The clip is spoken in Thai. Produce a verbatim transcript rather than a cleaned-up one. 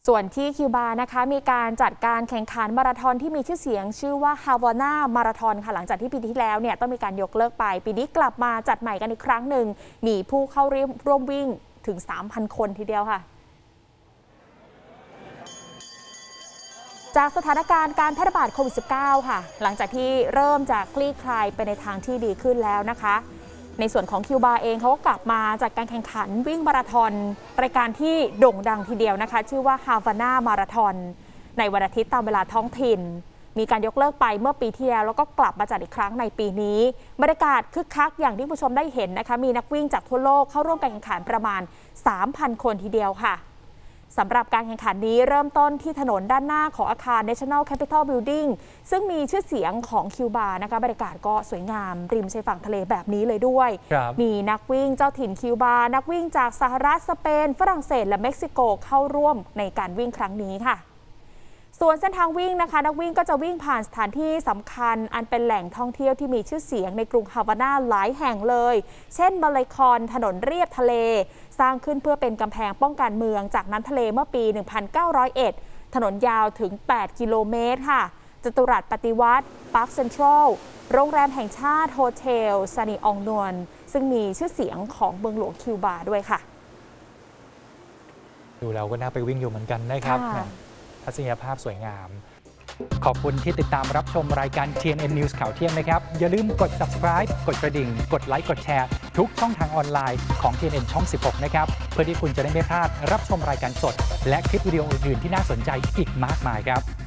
ส่วนที่คิวบานะคะมีการจัดการแข่งขันมาราธอนที่มีชื่อเสียงชื่อว่าฮาวาน่ามาราธอนค่ะหลังจากที่ปีที่แล้วเนี่ยต้องมีการยกเลิกไปปีนี้กลับมาจัดใหม่กันอีกครั้งหนึ่งมีผู้เข้าร่วมวิ่งถึง สามพัน คนทีเดียวค่ะจากสถานการณ์การแพร่ระบาดโควิด สิบเก้า ค่ะหลังจากที่เริ่มจากคลี่คลายไปในทางที่ดีขึ้นแล้วนะคะในส่วนของคิวบาเองเขาก็กลับมาจัดการแข่งขันวิ่งมาราธอนรายการที่โด่งดังทีเดียวนะคะชื่อว่าฮาวาน่ามาราธอนในวันอาทิตย์ตามเวลาท้องถิ่นมีการยกเลิกไปเมื่อปีที่แล้วแล้วก็กลับมาจัดอีกครั้งในปีนี้บรรยากาศคึกคักอย่างที่ผู้ชมได้เห็นนะคะมีนักวิ่งจากทั่วโลกเข้าร่วมการแข่งขันประมาณ สามพัน คนทีเดียวค่ะสำหรับการแข่งขันนี้เริ่มต้นที่ถนนด้านหน้าของอาคาร National Capitol Building ซึ่งมีชื่อเสียงของคิวบานะคะบรรยากาศก็สวยงามริมชายฝั่งทะเลแบบนี้เลยด้วยมีนักวิ่งเจ้าถิ่นคิวบานักวิ่งจากสหรัฐสเปนฝรั่งเศสและเม็กซิโกเข้าร่วมในการวิ่งครั้งนี้ค่ะส่วนเส้นทางวิ่งนะคะนักวิ่งก็จะวิ่งผ่านสถานที่สำคัญอันเป็นแหล่งท่องเที่ยวที่มีชื่อเสียงในกรุงฮาวาน่าหลายแห่งเลยเช่นมาเลคอนถนนเรียบทะเลสร้างขึ้นเพื่อเป็นกำแพงป้องกันเมืองจากน้ำทะเลเมื่อปี หนึ่งพันเก้าร้อยเอ็ด ถนนยาวถึง แปด กิโลเมตรค่ะจตุรัสปฏิวัติพาร์คเซ็นทรัลโรงแรมแห่งชาติโฮเทลซานีอองนวนซึ่งมีชื่อเสียงของเมืองหลวงคิวบาด้วยค่ะดูแล้วก็น่าไปวิ่งอยู่เหมือนกันนะครับทัศนียภาพสวยงามขอบคุณที่ติดตามรับชมรายการ ที เอ็น เอ็น News ข่าวเที่ยงนะครับอย่าลืมกด Subscribe กดกระดิ่งกดไลค์กดแชร์ทุกช่องทางออนไลน์ของ ที เอ็น เอ็น ช่อง สิบหก นะครับเพื่อที่คุณจะได้ไม่พลาดรับชมรายการสดและคลิปวิดีโออื่นๆที่น่าสนใจอีกมากมายครับ